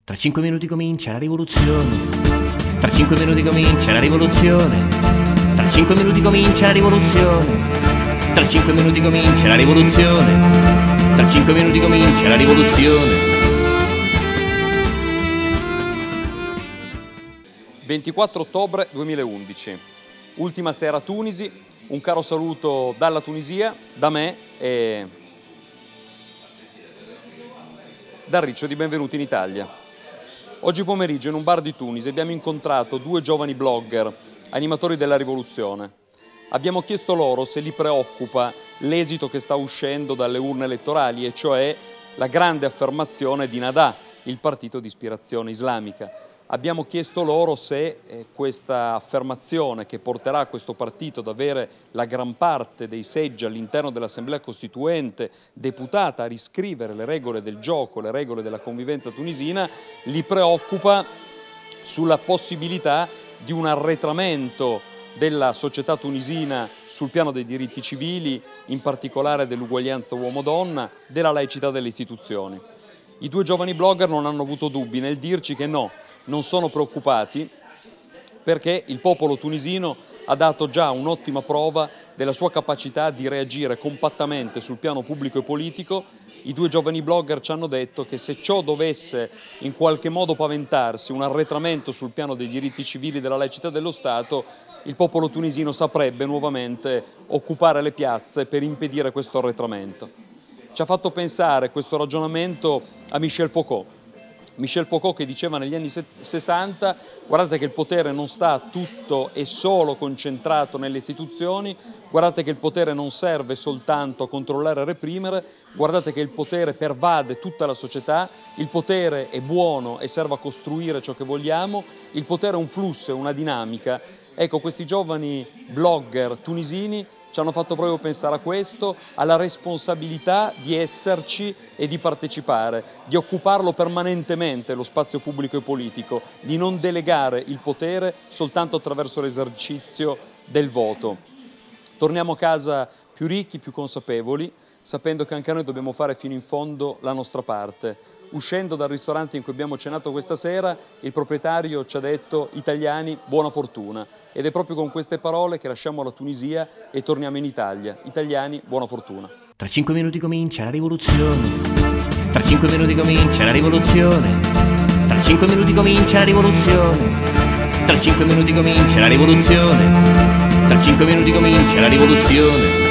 Tra 5 minuti comincia la rivoluzione. Tra 5 minuti comincia la rivoluzione. Tra 5 minuti comincia la rivoluzione. Tra 5 minuti comincia la rivoluzione. Tra 5 minuti comincia la rivoluzione. 24 ottobre 2011, ultima sera a Tunisi, un caro saluto dalla Tunisia, da me e da Riccio di Benvenuti in Italia. Oggi pomeriggio in un bar di Tunisi abbiamo incontrato due giovani blogger, animatori della rivoluzione. Abbiamo chiesto loro se li preoccupa l'esito che sta uscendo dalle urne elettorali, e cioè la grande affermazione di Nahdeh, il partito di ispirazione islamica. Abbiamo chiesto loro se questa affermazione, che porterà questo partito ad avere la gran parte dei seggi all'interno dell'Assemblea Costituente, deputata a riscrivere le regole del gioco, le regole della convivenza tunisina, li preoccupa sulla possibilità di un arretramento della società tunisina sul piano dei diritti civili, in particolare dell'uguaglianza uomo-donna, della laicità delle istituzioni. I due giovani blogger non hanno avuto dubbi nel dirci che no, non sono preoccupati, perché il popolo tunisino ha dato già un'ottima prova della sua capacità di reagire compattamente sul piano pubblico e politico. I due giovani blogger ci hanno detto che se ciò dovesse in qualche modo paventarsi, un arretramento sul piano dei diritti civili e della laicità dello Stato, il popolo tunisino saprebbe nuovamente occupare le piazze per impedire questo arretramento. Ci ha fatto pensare questo ragionamento a Michel Foucault. Michel Foucault, che diceva negli anni 60: guardate che il potere non sta tutto e solo concentrato nelle istituzioni, guardate che il potere non serve soltanto a controllare e reprimere, guardate che il potere pervade tutta la società, il potere è buono e serve a costruire ciò che vogliamo, il potere è un flusso, è una dinamica. Ecco, questi giovani blogger tunisini ci hanno fatto proprio pensare a questo, alla responsabilità di esserci e di partecipare, di occuparlo permanentemente lo spazio pubblico e politico, di non delegare il potere soltanto attraverso l'esercizio del voto. Torniamo a casa più ricchi, più consapevoli, sapendo che anche noi dobbiamo fare fino in fondo la nostra parte. Uscendo dal ristorante in cui abbiamo cenato questa sera, il proprietario ci ha detto: italiani, buona fortuna. Ed è proprio con queste parole che lasciamo la Tunisia e torniamo in Italia. Italiani, buona fortuna. Tra 5 minuti comincia la rivoluzione. Tra 5 minuti comincia la rivoluzione. Tra 5 minuti comincia la rivoluzione. Tra 5 minuti comincia la rivoluzione. Tra 5 minuti comincia la rivoluzione.